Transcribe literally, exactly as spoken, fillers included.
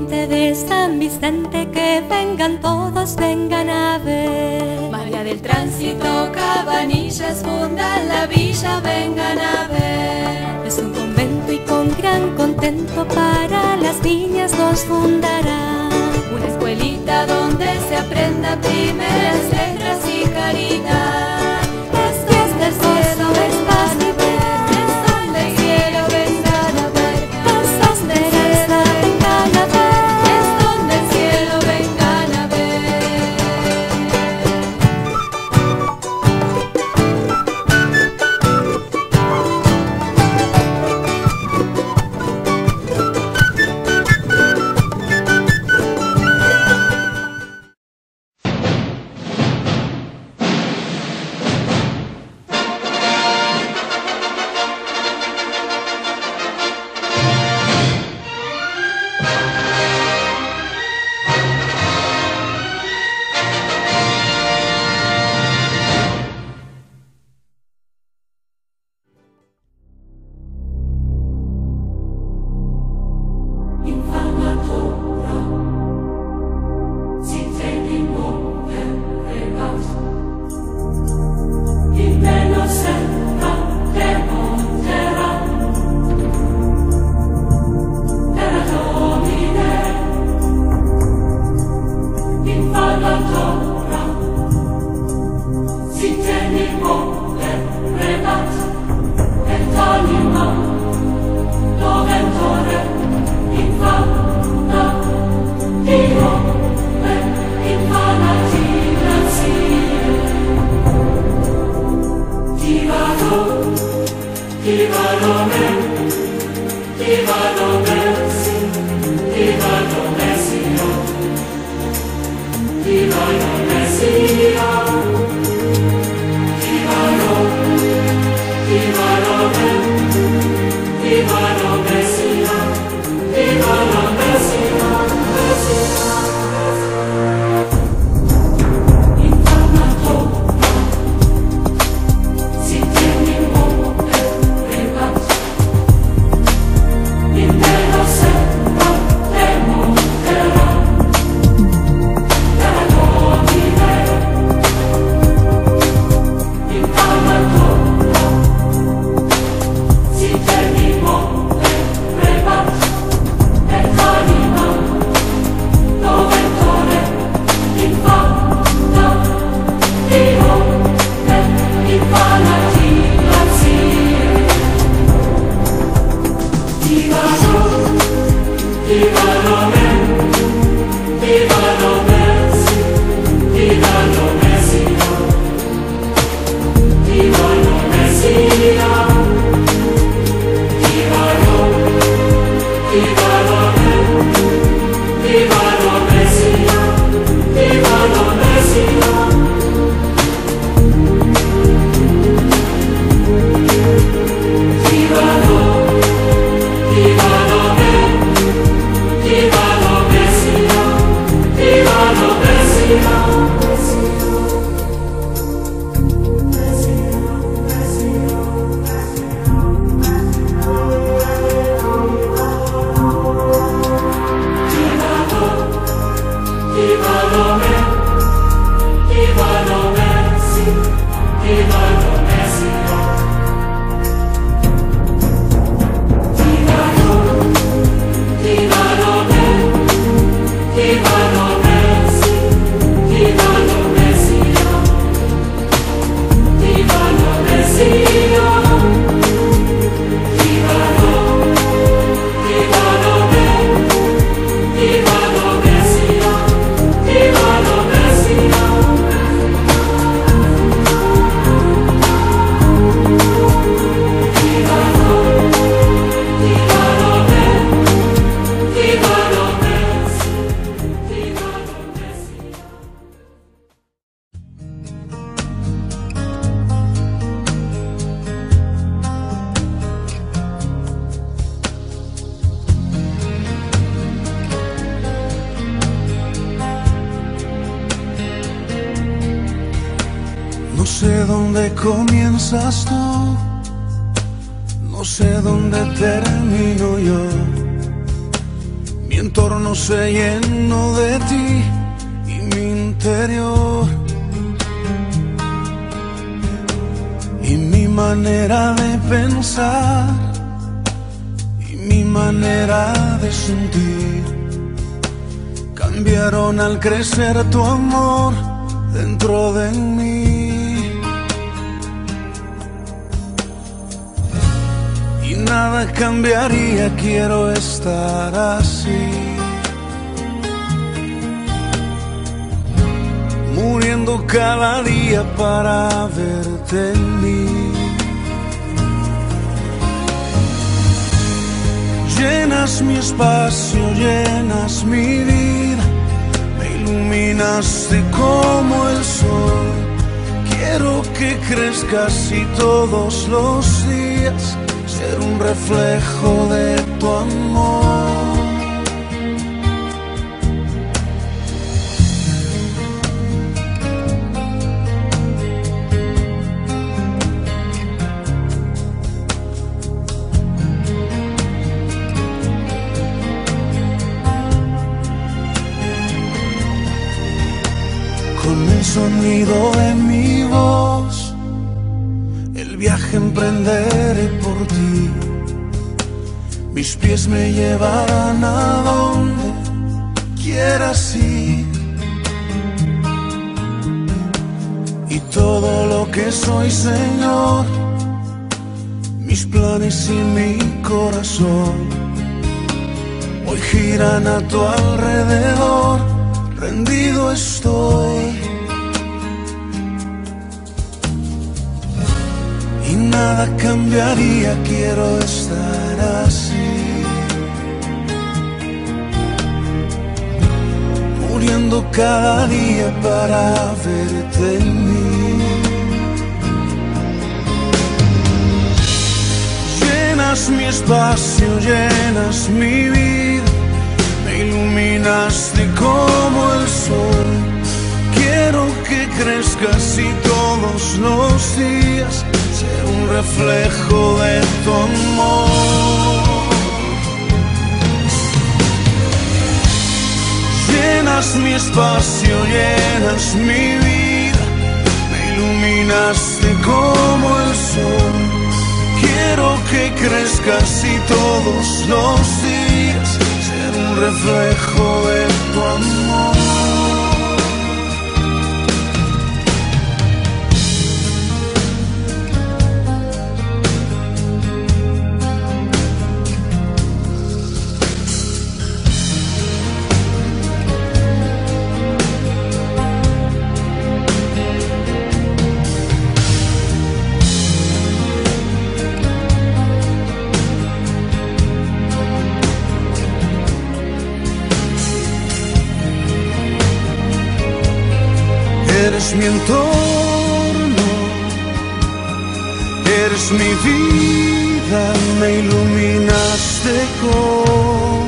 gente de San Vicente, que vengan todos, vengan a ver. María del Tránsito, Cabanillas, fundan la villa, vengan a ver. Es un convento y con gran contento para las niñas nos fundará. Una escuelita donde se aprenda primeras letras y caridad. Es fiesta del cielo, es paz y ver. Es son del cielo, vengan a ver. Cosas de esta, vengan a ver. Es son del cielo, vengan a ver. No sé dónde comienzas tú, no sé dónde termino yo. Mi entorno se llenó de ti y mi interior, y mi manera de pensar y mi manera de sentir cambiaron al crecer tu amor dentro de mí. Y nada cambiaría, quiero estar así, muriendo cada día para verte en mí. Llenas mi espacio, llenas mi vida, me iluminaste como el sol. Quiero que crezcas y todos los días ser un reflejo de tu amor. Con el sonido de mi voz, el viaje emprenderé por ti. Mis pies me llevarán a donde quieras ir, y todo lo que soy, Señor, mis planes y mi corazón, hoy giran a tu alrededor. Rendido estoy y nada cambiaría, quiero estar así, muriendo cada día para verte en mí. Llenas mi espacio, llenas mi vida, me iluminaste como el sol. Quiero que crezcas y todos los días ser un reflejo de tu amor. Llenas mi espacio, llenas mi vida, me iluminaste como el sol. Quiero que crezcas y todos los días ser un reflejo de tu amor. Eres mi entorno, eres mi vida, me iluminaste con